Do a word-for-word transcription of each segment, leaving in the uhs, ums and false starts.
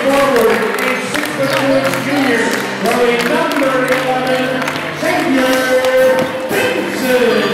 forward is six foot four junior, wearing number eleven, Xavier, Pinson.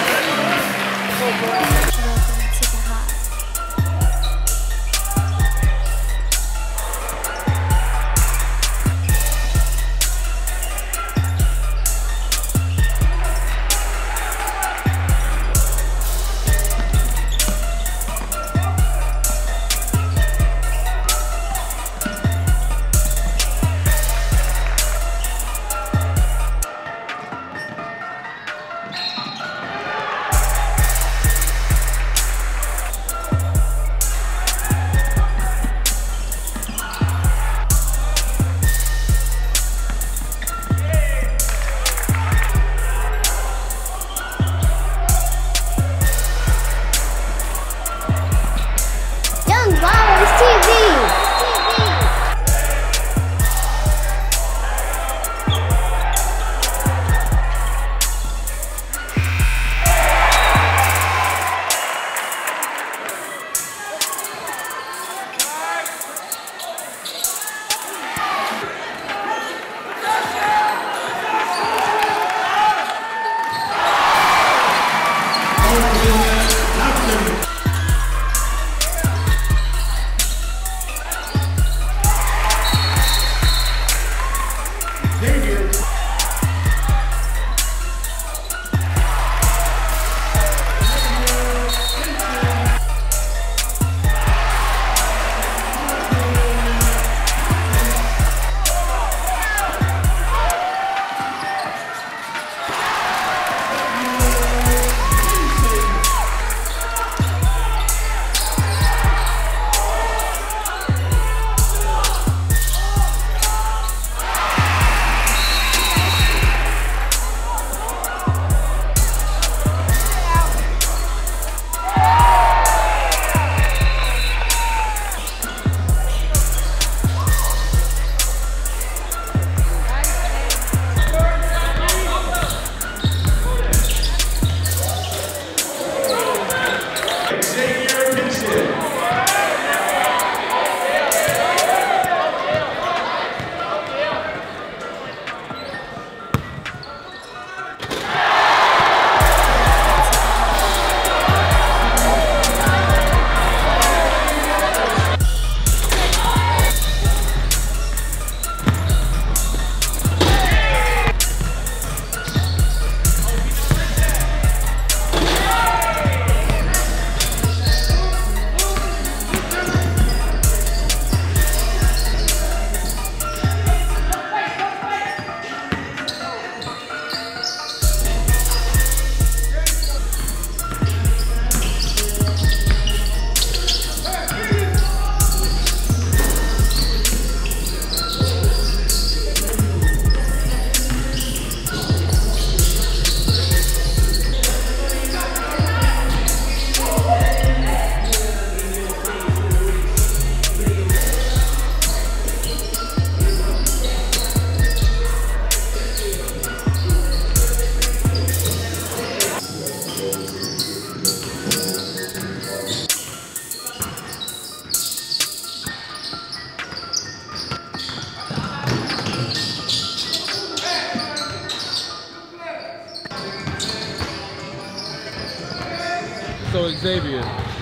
So Xavier,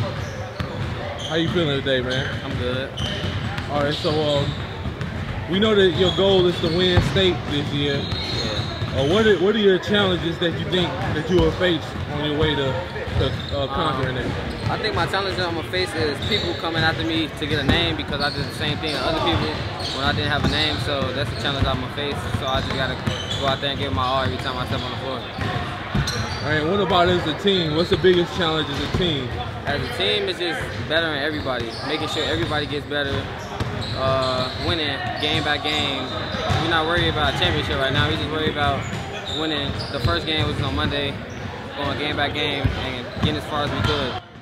how you feeling today, man? I'm good. All right, so um, we know that your goal is to win state this year. Yeah. Uh, what are what are your challenges that you think that you will face on your way to, to uh, conquering um, it? I think my challenge that I'm gonna face is people coming after me to get a name because I did the same thing to other people when I didn't have a name. So that's the challenge I'm gonna face. So I just gotta go out there and give my all every time I step on the floor. All right, what about as a team? What's the biggest challenge as a team? As a team, it's just bettering everybody, making sure everybody gets better, uh, winning game by game. We're not worried about a championship right now. We're just worried about winning. The first game was on Monday, going game by game and getting as far as we could.